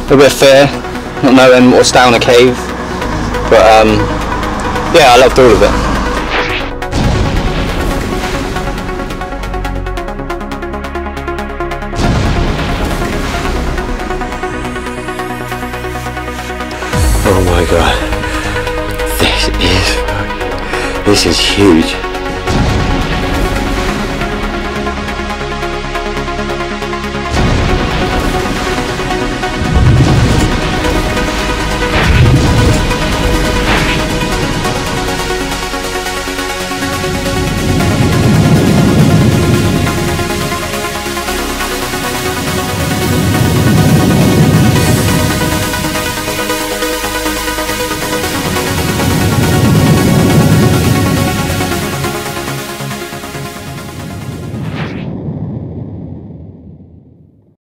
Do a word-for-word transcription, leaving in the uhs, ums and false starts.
a bit of fear, not knowing what's down a cave, but um, yeah, I loved all of it. Oh my god, this is, this is huge.